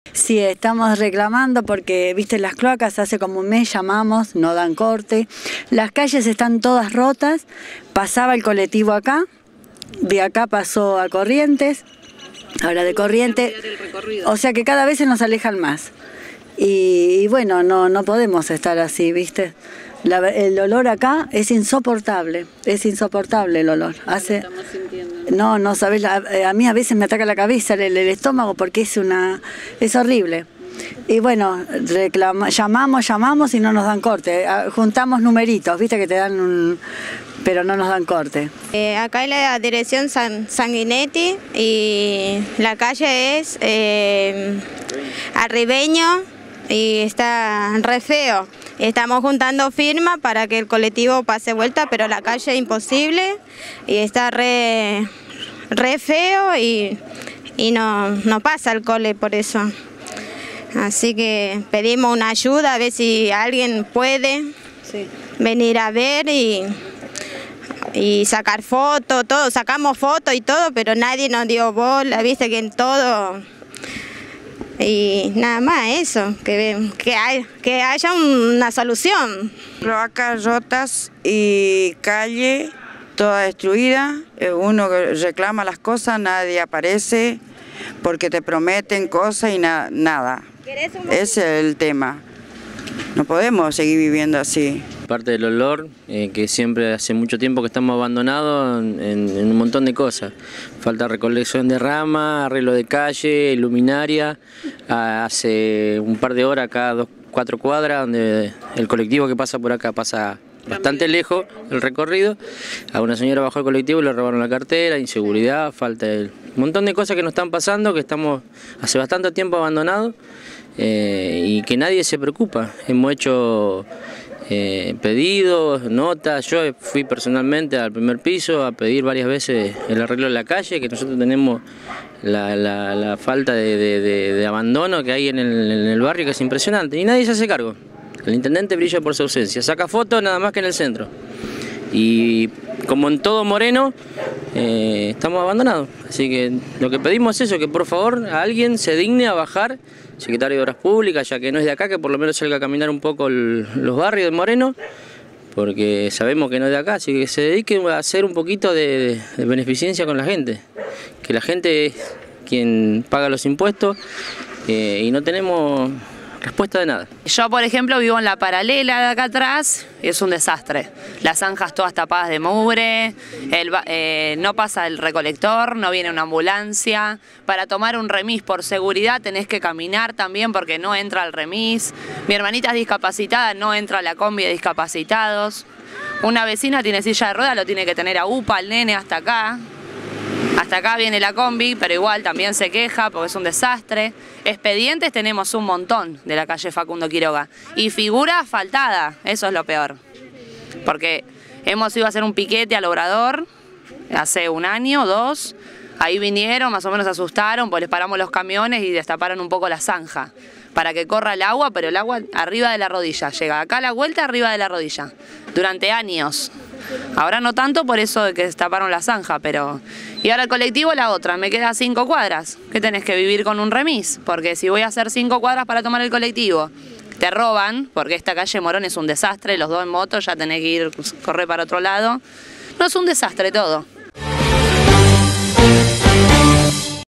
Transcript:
Sí, estamos reclamando porque, viste, las cloacas hace como un mes llamamos, no dan corte. Las calles están todas rotas, pasaba el colectivo acá, de acá pasó a Corrientes, ahora de Corrientes, o sea que cada vez se nos alejan más. Y bueno, no podemos estar así, viste. El olor acá es insoportable el olor. No sabes, a mí a veces me ataca la cabeza, el estómago, porque es horrible. Y bueno, llamamos y no nos dan corte. Juntamos numeritos, viste que te dan pero no nos dan corte. Acá en la dirección Sanguinetti y la calle es Arribeño y está re feo. Estamos juntando firmas para que el colectivo pase vuelta, pero la calle es imposible y está re feo y no pasa el cole por eso. Así que pedimos una ayuda, a ver si alguien puede venir a ver y sacar fotos, todo. Sacamos fotos y todo, pero nadie nos dio bola, viste que en todo. Y nada más eso, que haya una solución. Cloacas rotas y calle toda destruida. Uno reclama las cosas, nadie aparece porque te prometen cosas y nada. Ese es el tema. No podemos seguir viviendo así. Parte del olor, que siempre hace mucho tiempo que estamos abandonados en un montón de cosas. Falta recolección de rama, arreglo de calle, luminaria. Hace un par de horas, acá 4 cuadras, donde el colectivo que pasa por acá pasa bastante lejos el recorrido. A una señora bajó el colectivo y le robaron la cartera, inseguridad, falta un montón de cosas que nos están pasando, que estamos hace bastante tiempo abandonados y que nadie se preocupa. Hemos hecho pedidos, notas. Yo fui personalmente al primer piso a pedir varias veces el arreglo de la calle, que nosotros tenemos la falta de abandono que hay en el barrio, que es impresionante, y nadie se hace cargo. El intendente brilla por su ausencia, saca fotos nada más que en el centro. Y como en todo Moreno, estamos abandonados. Así que lo que pedimos es eso, que por favor alguien se digne a bajar, secretario de Obras Públicas, ya que no es de acá, que por lo menos salga a caminar un poco los barrios de Moreno, porque sabemos que no es de acá, así que se dedique a hacer un poquito de beneficencia con la gente, que la gente es quien paga los impuestos y no tenemos respuesta de nada. Yo, por ejemplo, vivo en la paralela de acá atrás y es un desastre. Las zanjas todas tapadas de mugre, no pasa el recolector, no viene una ambulancia. Para tomar un remis por seguridad tenés que caminar también porque no entra el remis. Mi hermanita es discapacitada, no entra la combi de discapacitados. Una vecina tiene silla de ruedas, lo tiene que tener a UPA, el nene hasta acá. Hasta acá viene la combi, pero igual también se queja porque es un desastre. Expedientes tenemos un montón de la calle Facundo Quiroga. Y figura asfaltada, eso es lo peor. Porque hemos ido a hacer un piquete al Obrador hace 1 año, 2. Ahí vinieron, más o menos asustaron, pues les paramos los camiones y destaparon un poco la zanja. Para que corra el agua, pero el agua arriba de la rodilla. Llega acá a la vuelta arriba de la rodilla. Durante años. Ahora no tanto por eso de que destaparon la zanja, pero... Y ahora el colectivo la otra, me queda 5 cuadras. ¿Qué tenés que vivir con un remis? Porque si voy a hacer 5 cuadras para tomar el colectivo, te roban, porque esta calle Morón es un desastre, los dos en moto, ya tenés que correr para otro lado. No, es un desastre todo.